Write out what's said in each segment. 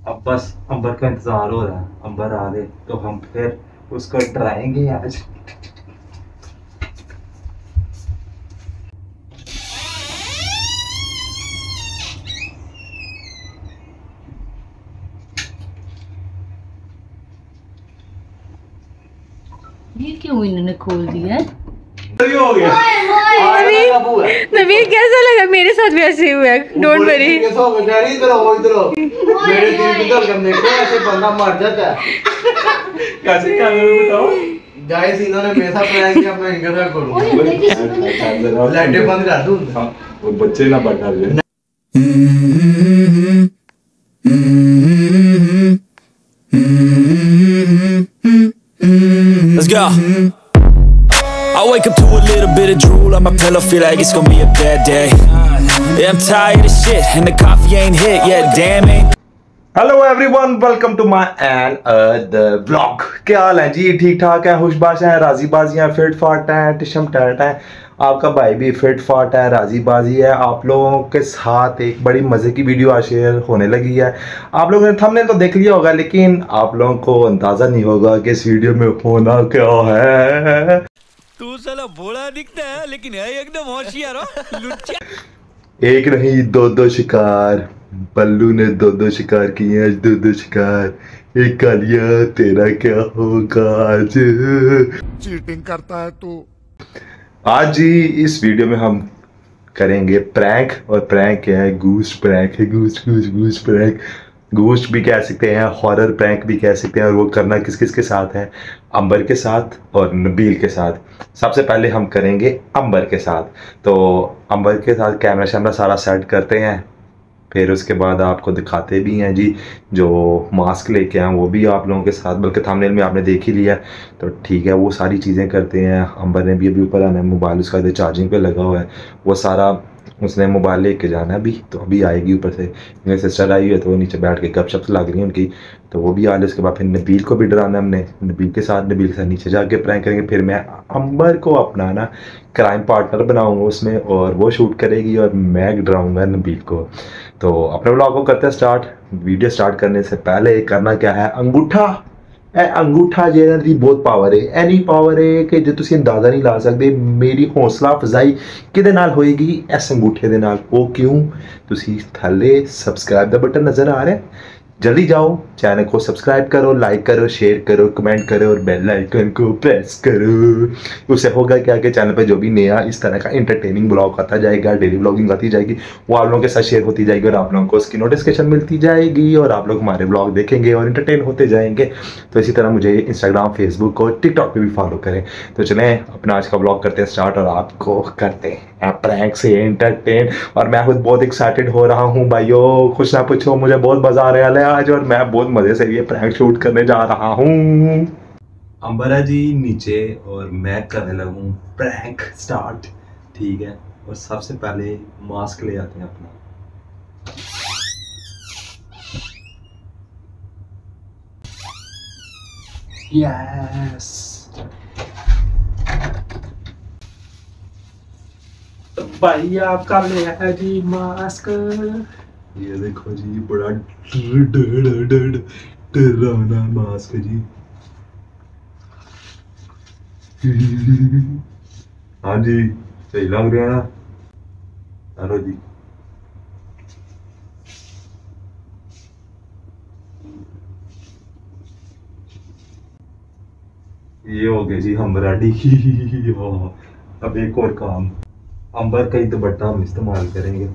अब बस अंबर का इंतजार हो रहा है, अंबर आ गए तो हम फिर उसको डराएंगे आज। ये क्यों इन्होंने खोल दिया है? हो गया। नबील कैसा लगा? मेरे साथ भी ऐसे हुआ है। Don't worry. ऐसे बंदा मर जाता है। कैसे क्या बताओ गाइस, इन्होंने मेरे साथ प्रैंक किया, मैं इनके साथ करूंगा। लाइटें बंद कर दूं। वो बच्चे ना बता दे। Let's go. I wake up to a little bit of drool on my pillow, feel like it's gonna be a bad day. Yeah, I'm tired of shit and the coffee ain't hit yet, damn ain't. Hello everyone, welcome to my another blog. क्या हाल है जी? ठीक ठाक है, खुशबाश है, राजी बाजी है, फिट फाट है, टिशम टैट है। आपका भाई भी फिट फाट है, राजी बाजी है। आप लोगों के साथ एक बड़ी मज़े की वीडियो आज शेयर होने लगी है। आप लोगों ने थंबनेल तो देख लिया होगा, लेकिन आप लोगों को अंदाज़ा नहीं होगा कि इस वीडियो में होना क्या है। तू साला भोला दिखता है लेकिन है एकदम होशियार हो लुच्चा। एक नहीं दो शिकार, पल्लू ने दो शिकार किए, आज दो शिकार। एक कालिया तेरा क्या होगा आज? चीटिंग करता है तू। आज ही इस वीडियो में हम करेंगे प्रैंक, और प्रैंक क्या है? गूस्ट प्रैंक है। गूस्ट प्रैंक, गूस्ट भी कह सकते हैं, हॉरर प्रैंक भी कह सकते हैं। और वो करना किस किस के साथ है? अंबर के साथ और नबील के साथ। सबसे पहले हम करेंगे अंबर के साथ। तो अंबर के साथ कैमरा शैमरा सारा सेट करते हैं, फिर उसके बाद आपको दिखाते भी हैं जी। जो मास्क लेके आए वो भी आप लोगों के साथ, बल्कि थंबनेल में आपने देख ही लिया, तो ठीक है, वो सारी चीज़ें करते हैं। अंबर ने भी अभी ऊपर आना है, मोबाइल उसका इधर चार्जिंग पे लगा हुआ है, वो सारा उसने मोबाइल लेके जाना है अभी, तो अभी आएगी ऊपर से। मेरी सिस्टर आई है तो वो नीचे बैठ के गपशप लग रही है उनकी, तो वो भी आ रही है। उसके बाद फिर नबील को भी डराना है हमने, नबील के साथ नीचे जाके प्रैंक करेंगे। फिर मैं अंबर को अपना ना क्राइम पार्टनर बनाऊंगा उसमें, और वो शूट करेगी और मैं डराऊंगा नबील को। तो अपने ब्लॉग को करते हैं स्टार्ट। वीडियो स्टार्ट करने से पहले करना क्या है? अंगूठा अंगूठा जेनर दी बहुत पावर है, एनी पावर है कि जो तुम अंदाजा नहीं ला सकते। मेरी हौसला अफजाई किदे नाल होएगी? इस अंगूठे दे नाल। वो क्यों? तुसी थल्ले सब्सक्राइब दा बटन नजर आ रहा है, जल्दी जाओ चैनल को सब्सक्राइब करो, लाइक करो, शेयर करो, कमेंट करो और बेल आइकन को प्रेस करो। उससे होगा क्या कि चैनल पे जो भी नया इस तरह का इंटरटेनिंग ब्लॉग आता जाएगा, डेली ब्लॉगिंग आती जाएगी, वो आप लोगों के साथ शेयर होती जाएगी और आप लोगों को उसकी नोटिफिकेशन मिलती जाएगी और आप लोग हमारे ब्लॉग देखेंगे और इंटरटेन होते जाएंगे। तो इसी तरह मुझे इंस्टाग्राम, फेसबुक और टिकटॉक पर भी फॉलो करें। तो चलें अपना आज का ब्लॉग करते हैं स्टार्ट, और आपको करते हैं प्रैंक से एंटरटेन। और मैं खुद बहुत एक्साइटेड हो रहा हूँ भाइयों, कुछ ना पूछो, मुझे बहुत मजा आ रहा है आज, और मैं बहुत मजे से ये प्रैंक शूट करने जा रहा हूँ। अंबरा जी नीचे और मैं करने लगूँ प्रैंक स्टार्ट, ठीक है। और सबसे पहले मास्क ले आते हैं अपना। यस, भाई आपका ले है जी मास्क। ये देखो जी, बड़ा डरावना मास्क जी। हाँ जी, सही लग रहा है ना? हेलो जी, ये हो गया जी हम रेडी। अब एक और काम, अंबर का ही दुपट्टा हम इस्तेमाल करेंगे।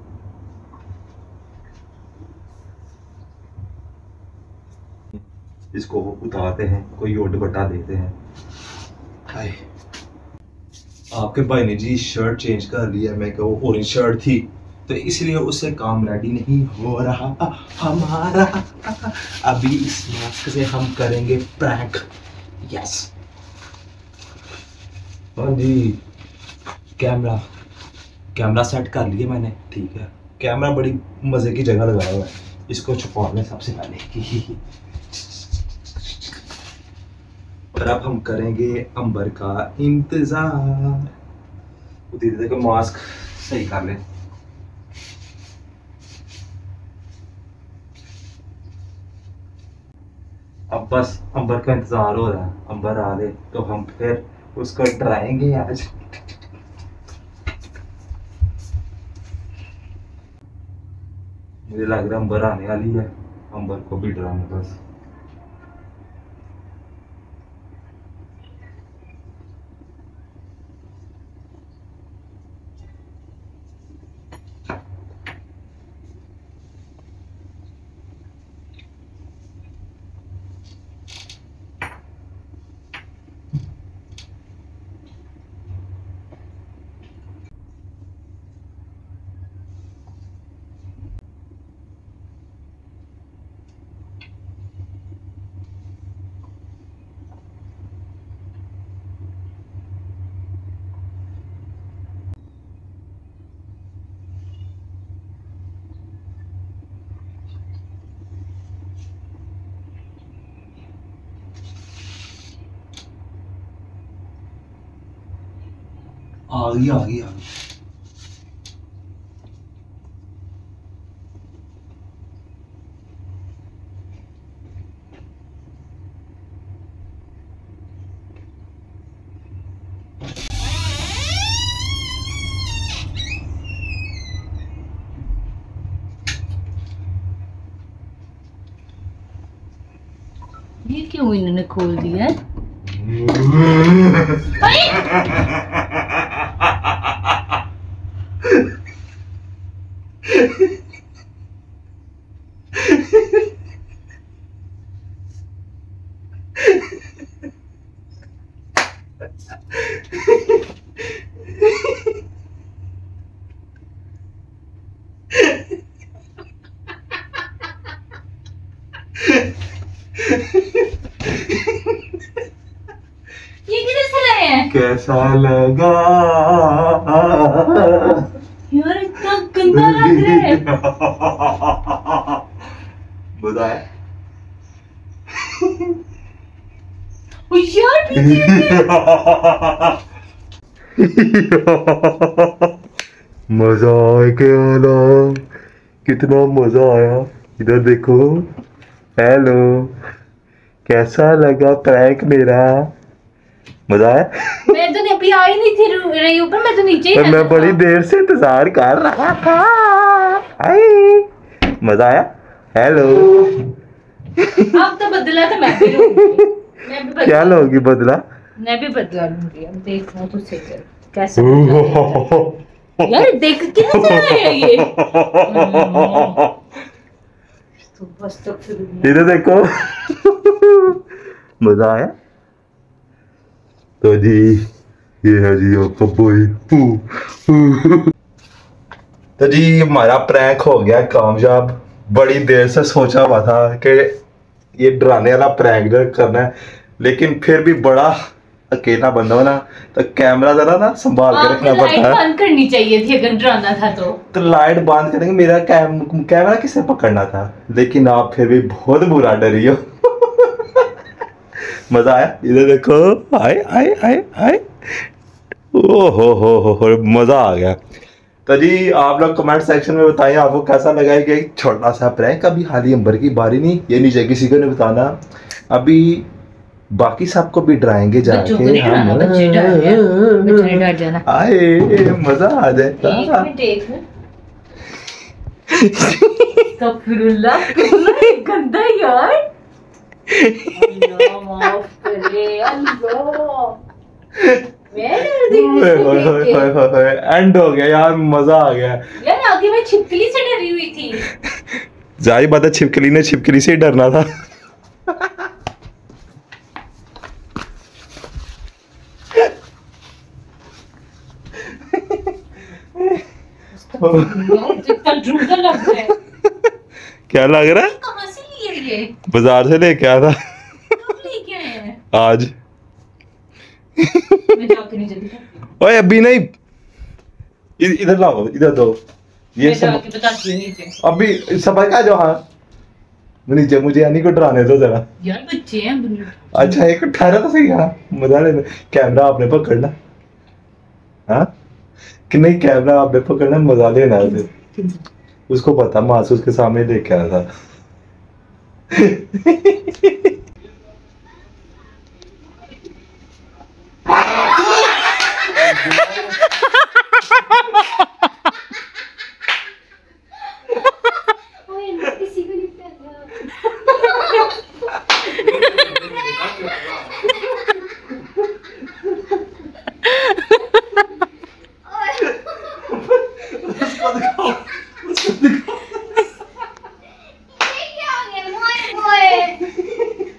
इसको उतारते हैं, कोई और दुपट्टा देते हैं। हाय, आपके भाई ने जी शर्ट चेंज कर लिया। मैं क्या, वो ऑरेंज शर्ट थी तो इसलिए उससे काम रेडी नहीं हो रहा हमारा। अभी इस मास्क से हम करेंगे प्रैंक। यस, हाँ जी, कैमरा सेट कर लिया मैंने, ठीक है। कैमरा बड़ी मजे की जगह लगाया हुआ है, इसको छुपा लें सबसे पहले। और अब हम करेंगे अंबर का इंतजार। धीरे धीरे मास्क सही कर लें। अब बस अंबर का इंतजार हो रहा है, अंबर आ रहे तो हम फिर उसको डराएंगे आज। मुझे लग रहा है अंबर आने वाली है, अंबर को भी डराना बस। आ गई आ गई आ गई। ये क्यों इन्होंने खोल दिया है? ये किधर से लाए हैं? कैसा लगा यार इतना गंदा लग रहा है। बताए ओ यार पीछे मजा आया क्या? कितना मजा आया। इधर देखो। हेलो, कैसा लगा प्रैंक मेरा? मजा आया? मैं तो अभी आई नहीं थी रही ऊपर, मैं तो नीचे ही मैं बड़ी देर से इंतजार कर रहा था। हाय, मजा आया? हेलो। अब तो बदला तो मैं भी लूंगी। मैं भी क्या लोगी बदला? मैं भी बदला लूंगी। अब देखो तो सही कर कैसे बदला। यार देख कितना चला है ये। तो बस तो फिर इधर देखो। मजा आया? तो जी ये है जी आपका बॉय। तो जी हमारा प्रैंक हो गया कामयाब। बड़ी देर से सोचा हुआ था कि ये डराने वाला प्रैंक करना है, लेकिन फिर भी बड़ा अकेला बंदा हो ना, तो कैमरा जरा ना संभाल के रखना पड़ता लाइट है। बंद करनी चाहिए थी अगर डराना था तो लाइट बंद करेंगे, मेरा कैमरा किसने पकड़ना था। लेकिन आप फिर भी बहुत बुरा डरी हो। मजा आया? इधर देखो। आए आए आए आए। ओ हो मजा आ गया। तो जी आप लोग कमेंट सेक्शन में बताएं आपको कैसा लगा है कि एक छोटा सा प्रैंक। अभी हाली अंबर की बारी नहीं, ये नहीं चाहिए किसी को नहीं बताना। अभी बाकी सबको भी डराएंगे बच्चों को जाके नहीं डराना, बच्चे डर जाना। आए मजा आ जाएगा। देख अस्तगफिरुल्लाह, गंदा यार। अल्लाह माफ करे अल्लाह। मैं डर गई। एंड हो गया यार, मजा आ गया यार। आगे मैं छिपकली से डरी हुई थी। जाहिर बात है छिपकली ने छिपकली से ही डरना था। कितना ड्रूडा लग रहा है। क्या लग रहा है? कहाँ से लिए ये? बाजार से लेके आया था कब लेके आए हैं? आज। मैं जाके नहीं जल्दी ओए अभी नहीं, इधर लाओ, इधर दो। ये मैं सब जाके बताती हूँ नीचे। अभी सब का जो। हाँ नीचे, मुझे यानी को डराने दो जरा। यार बच्चे हैं बुन्नू। अच्छा एक ठहरा तो सही। हाँ मजा लेना। कैमरा आपने पकड़ना। हाँ कि नहीं, कैमरा आपने पकड़ना, मजा लेना उसे। उसको पता मासूस के सामने लेके आया था।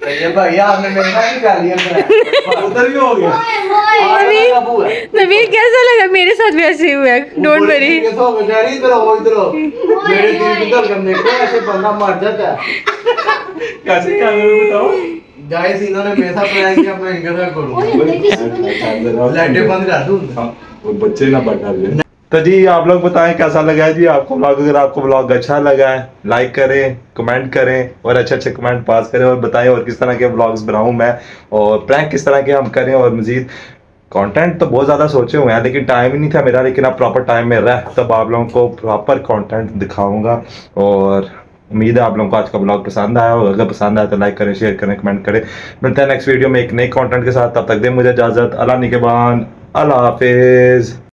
ये भैया आपने मेरे साथ ही कर लिया उधर भी हो गया। नवीन कैसा लगा? मेरे साथ भी ऐसे ही हुआ है, डोंट वरी। इधर हो मेरे दिल की धड़कन देखो, ऐसे बंदा मर जाता है। कैसे क्या बताओ गाइस इन्होंने मेरे साथ प्रैंक किया, मैं इनके साथ करूंगा। लाइटें बंद कर दूं। वो बच्चे ना बता दे। तो जी आप लोग बताएं कैसा लगा है जी आपको व्लॉग। अगर आपको व्लॉग अच्छा लगा है लाइक करें, कमेंट करें और अच्छे कमेंट पास करें और बताएं और किस तरह के व्लॉग्स बनाऊं मैं और प्रैंक किस तरह के हम करें। और मजीद कंटेंट तो बहुत ज़्यादा सोचे हुए हैं लेकिन टाइम ही नहीं था मेरा, लेकिन अब प्रॉपर टाइम में रह तब आप लोगों को प्रॉपर कंटेंट दिखाऊंगा। और उम्मीद है आप लोगों को आज का ब्लॉग पसंद आया और अगर पसंद आया तो लाइक करें, शेयर करें, कमेंट करें। मिलते हैं नेक्स्ट वीडियो में एक नए कंटेंट के साथ, तब तक दें मुझे इजाज़त। अल्लाह निगहबान, अल्लाह हाफिज़।